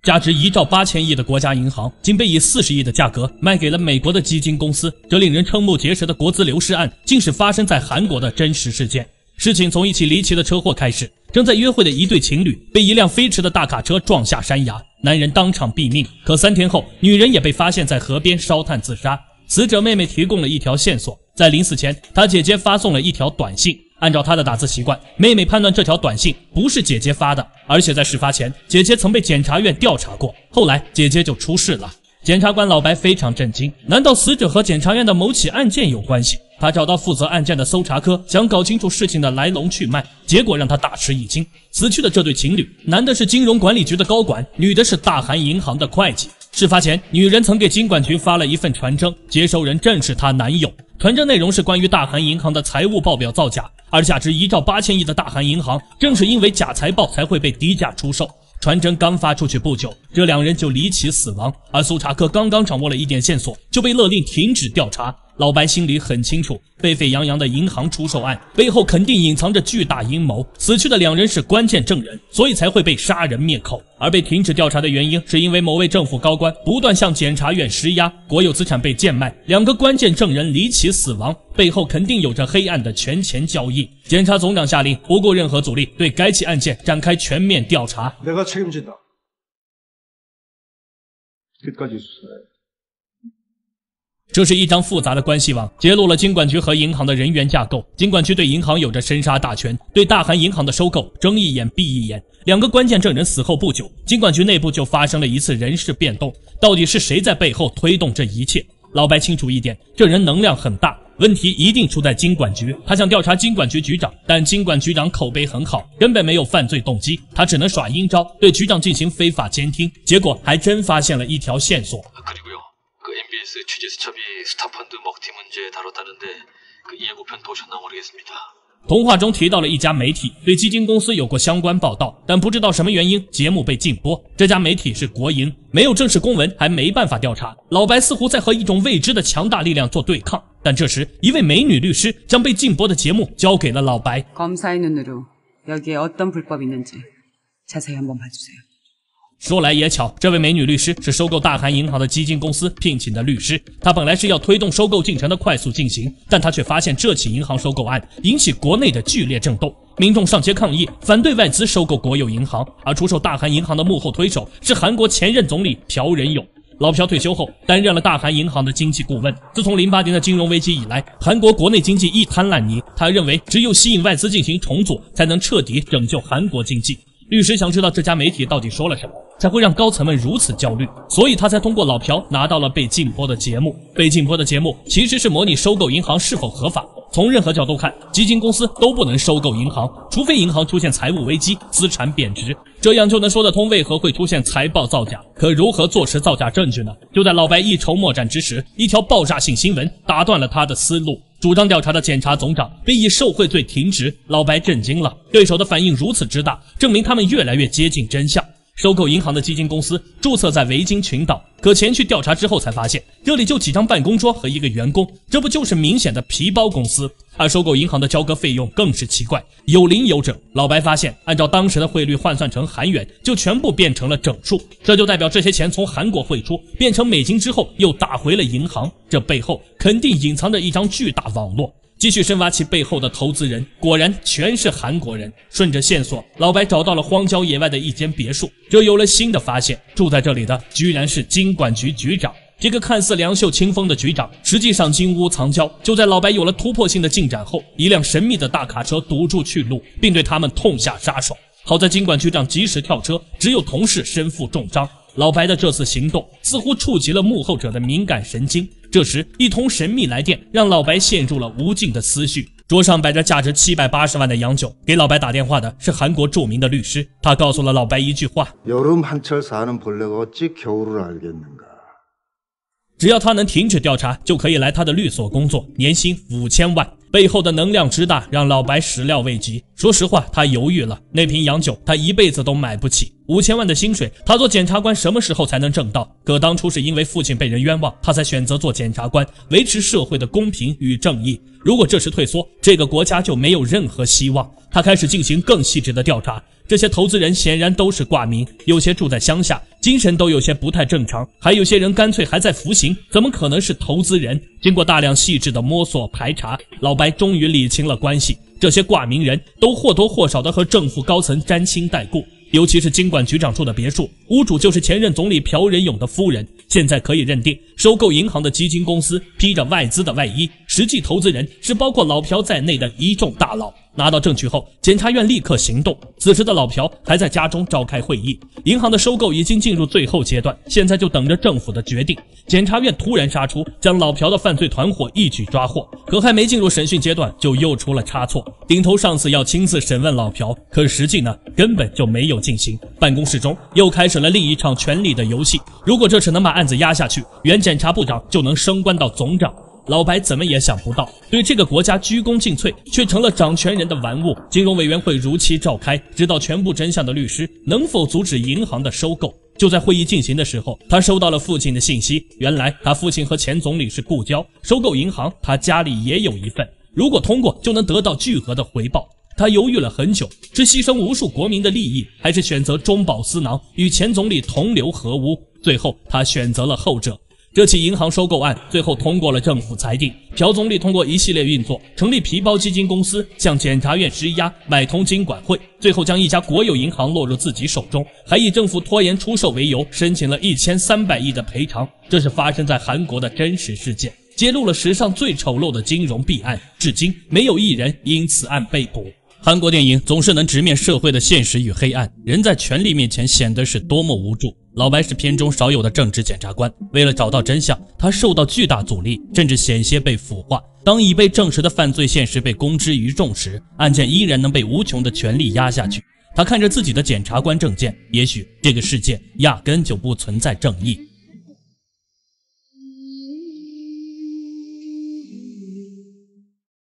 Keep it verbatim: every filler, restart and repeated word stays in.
价值一兆八千亿的国家银行，竟被以四十亿的价格卖给了美国的基金公司。这令人瞠目结舌的国资流失案，竟是发生在韩国的真实事件。事情从一起离奇的车祸开始，正在约会的一对情侣被一辆飞驰的大卡车撞下山崖，男人当场毙命。可三天后，女人也被发现在河边烧炭自杀。死者妹妹提供了一条线索，在临死前，她姐姐发送了一条短信。按照她的打字习惯，妹妹判断这条短信不是姐姐发的，而且在事发前，姐姐曾被检察院调查过，后来姐姐就出事了。检察官老白非常震惊，难道死者和检察院的某起案件有关系？他找到负责案件的搜查科，想搞清楚事情的来龙去脉，结果让他大吃一惊。死去的这对情侣，男的是金融管理局的高管，女的是大韩银行的会计。事发前，女人曾给金管局发了一份传真，接收人正是她男友。传真内容是关于大韩银行的财务报表造假，而价值一兆八千亿的大韩银行，正是因为假财报才会被低价出售。传真刚发出去不久，这两人就离奇死亡，而搜查科刚刚掌握了一点线索，就被勒令停止调查。老白心里很清楚，沸沸扬扬的银行出售案背后肯定隐藏着巨大阴谋，死去的两人是关键证人，所以才会被杀人灭口。而被停止调查的原因，是因为某位政府高官不断向检察院施压，国有资产被贱卖，两个关键证人离奇死亡，背后肯定有着黑暗的权钱交易。检察总长下令不顾任何阻力，对该起案件展开全面调查。 내가 책임진다. 끝까지 수사해. 这是一张复杂的关系网，揭露了金管局和银行的人员架构。金管局对银行有着生杀大权，对大韩银行的收购睁一眼闭一眼。两个关键证人死后不久，金管局内部就发生了一次人事变动。到底是谁在背后推动这一切？老白清楚一点，这人能量很大，问题一定出在金管局。他想调查金管局局长，但金管局长口碑很好，根本没有犯罪动机，他只能耍阴招，对局长进行非法监听。结果还真发现了一条线索。 그 엠비에스 취재 수첩이 스타펀드 먹튀 문제 다뤘다는데 그 예고편 보셨나 모르겠습니다. 童话中提到了一家媒体对基金公司有过相关报道，但不知道什么原因节目被禁播。这家媒体是国营，没有正式公文，还没办法调查。老白似乎在和一种未知的强大力量做对抗，但这时一位美女律师将被禁播的节目交给了老白。 검사의 눈으로 여기에 어떤 불법이 있는지 자세히 한번 봐주세요. 说来也巧，这位美女律师是收购大韩银行的基金公司聘请的律师。她本来是要推动收购进程的快速进行，但她却发现这起银行收购案引起国内的剧烈震动，民众上街抗议，反对外资收购国有银行。而出售大韩银行的幕后推手是韩国前任总理朴仁勇。老朴退休后担任了大韩银行的经济顾问。自从零八年的金融危机以来，韩国国内经济一滩烂泥。他认为，只有吸引外资进行重组，才能彻底拯救韩国经济。 律师想知道这家媒体到底说了什么，才会让高层们如此焦虑，所以他才通过老朴拿到了被禁播的节目。被禁播的节目其实是模拟收购银行是否合法。从任何角度看，基金公司都不能收购银行，除非银行出现财务危机、资产贬值，这样就能说得通为何会出现财报造假。可如何坐实造假证据呢？就在老白一筹莫展之时，一条爆炸性新闻打断了他的思路。 主张调查的检察总长被以受贿罪停职，老白震惊了。对手的反应如此之大，证明他们越来越接近真相。收购银行的基金公司注册在维京群岛，可前去调查之后才发现，这里就几张办公桌和一个员工，这不就是明显的皮包公司？而收购银行的交割费用更是奇怪，有零有整。老白发现，按照当时的汇率换算成韩元，就全部变成了整数，这就代表这些钱从韩国汇出，变成美金之后又打回了银行，这背后肯定隐藏着一张巨大网络。 继续深挖其背后的投资人，果然全是韩国人。顺着线索，老白找到了荒郊野外的一间别墅，这有了新的发现。住在这里的居然是金管局局长。这个看似凉袖清风的局长，实际上金屋藏娇。就在老白有了突破性的进展后，一辆神秘的大卡车堵住去路，并对他们痛下杀手。好在金管局长及时跳车，只有同事身负重伤。 老白的这次行动似乎触及了幕后者的敏感神经。这时，一通神秘来电让老白陷入了無尽的思绪。桌上摆着价值七百八十万的洋酒，给老白打电话的是韩国著名的律师。他告诉了老白一句话： 여름한철 사는 벌레가 어찌 겨울을 알겠는가? 只要他能停止调查，就可以来他的律所工作，年薪五千万。背后的能量之大，让老白始料未及。说实话，他犹豫了，那瓶洋酒他一辈子都买不起。 五千万的薪水，他做检察官什么时候才能挣到？可当初是因为父亲被人冤枉，他才选择做检察官，维持社会的公平与正义。如果这时退缩，这个国家就没有任何希望。他开始进行更细致的调查，这些投资人显然都是挂名，有些住在乡下，精神都有些不太正常，还有些人干脆还在服刑，怎么可能是投资人？经过大量细致的摸索排查，老白终于理清了关系。这些挂名人都或多或少的和政府高层沾亲带故，尤其是经管局长住的别墅，屋主就是前任总理朴仁永的夫人。现在可以认定，收购银行的基金公司披着外资的外衣，实际投资人是包括老朴在内的一众大佬。拿到证据后，检察院立刻行动。此时的老朴还在家中召开会议，银行的收购已经进入最后阶段，现在就等着政府的决定。检察院突然杀出，将老朴的犯罪团伙一举抓获。可还没进入审讯阶段，就又出了差错。顶头上司要亲自审问老朴，可实际呢，根本就没有进行。办公室中又开始了另一场权力的游戏。如果这次能把案子压下去，原检察部长就能升官到总长。老白怎么也想不到，对这个国家鞠躬尽瘁，却成了掌权人的玩物。金融委员会如期召开，知道全部真相的律师能否阻止银行的收购？就在会议进行的时候，他收到了父亲的信息，原来他父亲和前总理是故交，收购银行他家里也有一份，如果通过就能得到巨额的回报。他犹豫了很久，是牺牲无数国民的利益，还是选择中饱私囊，与前总理同流合污？最后他选择了后者。这起银行收购案最后通过了政府裁定，朴总理通过一系列运作，成立皮包基金公司，向检察院施压，买通金管会，最后将一家国有银行落入自己手中，还以政府拖延出售为由，申请了一千三百亿的赔偿。这是发生在韩国的真实事件，揭露了史上最丑陋的金融弊案，至今没有一人因此案被捕。韩国电影总是能直面社会的现实与黑暗，人在权力面前显得是多么无助。老白是片中少有的正直检察官，为了找到真相，他受到巨大阻力，甚至险些被腐化。当已被证实的犯罪现实被公之于众时，案件依然能被无穷的权力压下去。他看着自己的检察官证件，也许这个世界压根就不存在正义。